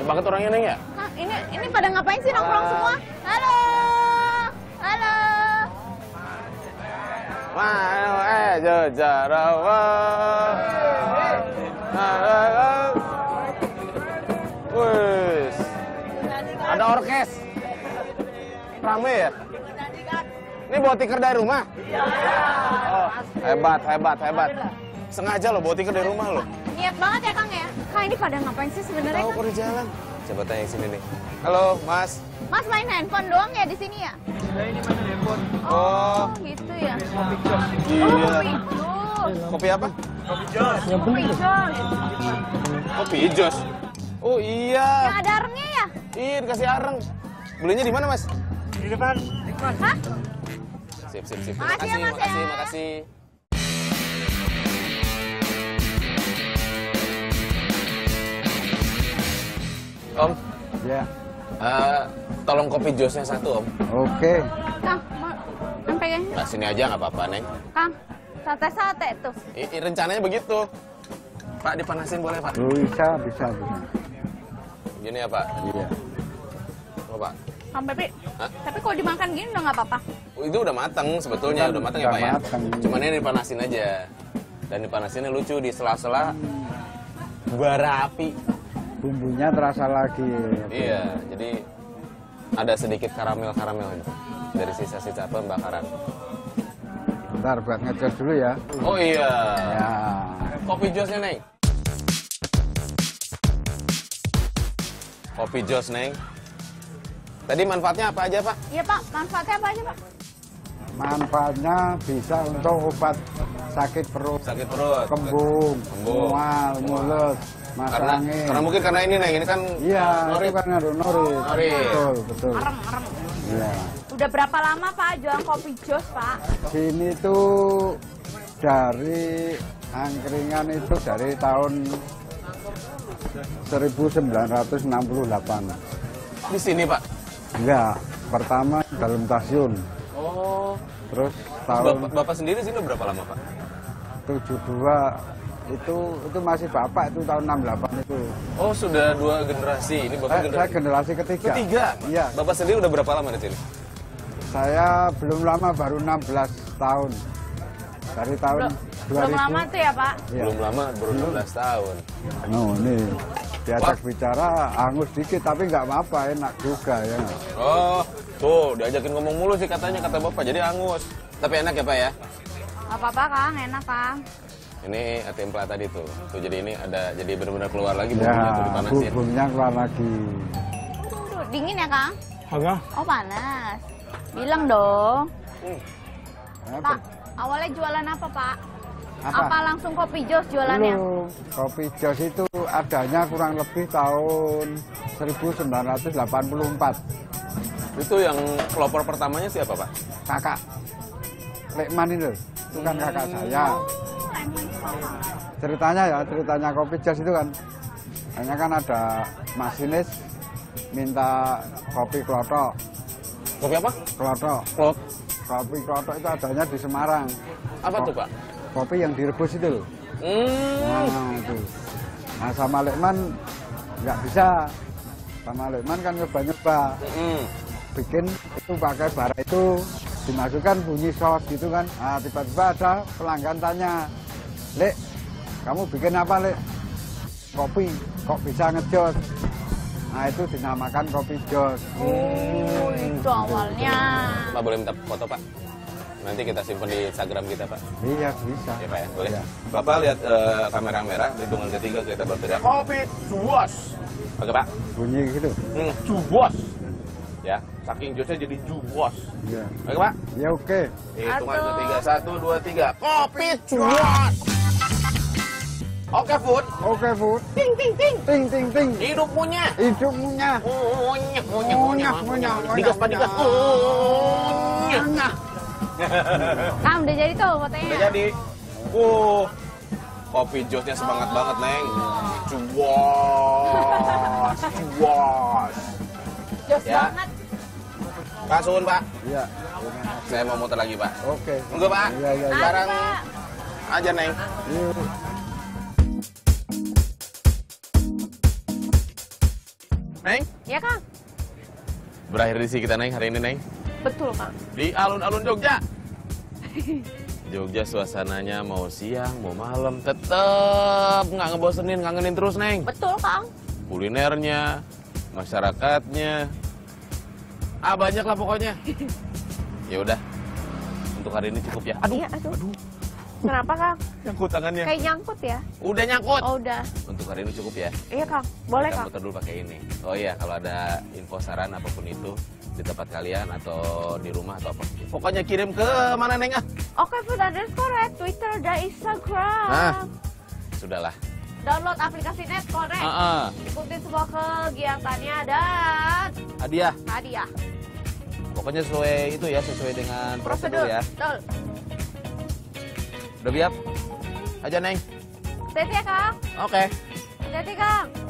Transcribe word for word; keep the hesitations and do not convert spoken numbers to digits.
banget orangnya, Neng ya? Hah, ini ini pada ngapain sih nongkrong semua? Halo. Halo. Mau eh jejarawa. Wis. Ada orkes. Rame ya? Ini bawa tikar dari rumah? Oh, hebat, hebat, hebat. Sengaja lo bawa tikar dari rumah lo. Niat banget ya, Kang ya? Kang, ini pada ngapain sih sebenarnya? Tahu kok di jalan. Coba tanya yang sini nih. Halo, Mas. Mas main handphone doang ya di sini ya? Saya ini main handphone. Oh, Oh. gitu ya. Kopi jos. Iya. Oh, kopi jos. Kopi apa? Kopi jos. Kopi jos. Kopi hijau. Oh iya. Yang ada arengnya ya? Iya, dikasih areng. Belinya di mana, Mas? Di depan. Hah? Sip, sip, sip. Makasih ya, Mas, makasih, ya. makasih. Om, Ya, eh, tolong kopi josnya satu, Om. oke. Kang, mau yang pegangnya? Nah, sini aja nggak apa-apa, Neng. Kang, sate-sate tuh. I, i- rencananya begitu. Pak, dipanasin boleh, Pak? Bisa, bisa, bisa. Gini ya, Pak? Iya. Oh, Pak. Kang Pepi, Hah? tapi kalau dimakan gini udah nggak apa-apa. Oh, itu udah mateng sebetulnya, Kan udah mateng ya, udah Pak ya? mateng. Cuman ini dipanasin aja. Dan dipanasinnya lucu di sela-sela bara api. Bumbunya terasa lagi. Iya, jadi ada sedikit karamel-karamel gitu dari sisa-sisa pembakaran. Bentar buat ngecas dulu ya. Oh iya. Ya. Kopi josnya, Neng. Kopi jos, Neng. Tadi manfaatnya apa aja, Pak? Iya Pak, manfaatnya apa aja Pak? Manfaatnya bisa untuk obat sakit perut, Sakit perut. kembung, Kembung. mual, mulut, Karena, masuk angin. karena mungkin karena ini, Neng. Ini kan Iya, norit. itu kan ngaruh norit. Norit. Betul, betul. Merem, merem. Iya. Udah berapa lama Pak jualan kopi jos Pak? Sini tuh dari angkringan itu dari tahun seribu sembilan ratus enam puluh delapan. Di sini, Pak. Enggak, pertama dalam stasiun. Oh. Terus Bapak, tahun Bapak sendiri sini berapa lama, Pak? tujuh dua itu itu masih bapak itu tahun enam puluh delapan itu. Oh, sudah dua generasi. Ini Bapak Saya, saya generasi generasi ketiga. ketiga. Iya. Bapak sendiri udah berapa lama di sini? Saya belum lama baru enam belas tahun. Dari tahun Belum, dua ribu. belum lama tuh ya Pak? Iya. Belum lama, baru enam belas tahun. No, ini diajak bicara angus dikit tapi nggak apa-apa, enak juga ya. Oh, tuh diajakin ngomong mulu sih katanya kata Bapak. Jadi angus. Tapi enak ya, Pak ya? Gak apa-apa Kang, enak Kang. Ini templa tadi tuh. Tuh jadi ini ada jadi benar-benar keluar lagi Ya, bumbunya tuh dipanasin. bumbunya keluar lagi. Aduh, dingin ya Kang? Agak. Oh panas. Bilang dong. Ya, Pak, awalnya jualan apa Pak? Apa? Apa langsung kopi jos jualannya? Belum. Kopi jos itu adanya kurang lebih tahun seribu sembilan ratus delapan puluh empat. Itu yang pelopor pertamanya siapa, Pak? Kakak Lekman itu, itu kan kakak saya. Ceritanya ya, ceritanya kopi jos itu kan, hanya kan ada masinis minta kopi klotok, Kopi apa? klotok, Klot. kopi klotok itu adanya di Semarang. Apa tuh, Pak? Kopi yang direbus itu loh. Hmm. Nah, itu. Nah, sama Lekman nggak bisa. Sama Lekman kan nyoba-nyoba. Hmm. Bikin itu pakai bara itu, dimasukkan bunyi sos gitu kan. Nah, tiba-tiba ada pelanggan tanya, Lek, kamu bikin apa, Lek? Kopi, kok bisa ngejos? Nah, itu dinamakan kopi jos. Oh, itu awalnya. Pak boleh minta foto, Pak? Nanti kita simpan di Instagram kita, Pak. Iya, bisa. Ya, Pak ya, boleh. Iya. Bapak lihat eh, kamera merah, hitungan ketiga kita berteriak kopi juos. Oke, Pak. Bunyi gitu. Hmm, juos. Ya, saking josnya jadi juos. Iya. Oke, Pak. Ya oke. Hitungan Satu. ketiga, satu, dua, tiga. Kopi juos. Oke, Food. Oke, Food. Ting, ting, ting. Ting, ting, ting. Hidup punya. Hidupnya. Munyah, munyah, Munyah, munyah, Digas, Pak, digas. Munyah. Munyah. Kang, udah jadi tuh fotonya. Udah jadi. Uh, kopi josnya semangat banget, Neng. Juos, juos. Jos Ya. banget. Pak Sun, Pak. Iya. Saya mau muter lagi, Pak. Oke. Enggak, Pak. Iya, iya, iya. Sekarang Pak. aja, Neng. Yuk. Ya, Kang. Berakhir di sini kita, Neng, hari ini, Neng. Betul, Kang. Di alun-alun Jogja. Jogja suasananya mau siang, mau malam, tetep nggak ngebosenin, ngangenin terus, Neng. Betul, Kang. Kulinernya, masyarakatnya, ah banyak lah pokoknya. Ya udah, untuk hari ini cukup ya. Aduh, Iya, aduh. Kenapa, Kang? nyangkut tangannya. Kayak nyangkut ya? Udah nyangkut. Oh, udah. Untuk hari ini cukup ya. Iya, Kang. Boleh, Kita Kang. muter dulu pakai ini. Oh iya, kalau ada info saran apapun itu di tempat kalian atau di rumah atau apa. Pokoknya kirim ke mana, Neng? Ah, Oke, food underscore at Twitter dan Instagram. Nah. sudahlah. Download aplikasi Netconnect. Ah, ah. Ikutin semua kegiatannya dan Hadiah. hadiah. Pokoknya sesuai itu ya, sesuai dengan prosedur, Prosedur. ya. Betul. Udah biap? Aja, Neng. Hati-hati ya, Kang. Oke. Hati-hati, Kang.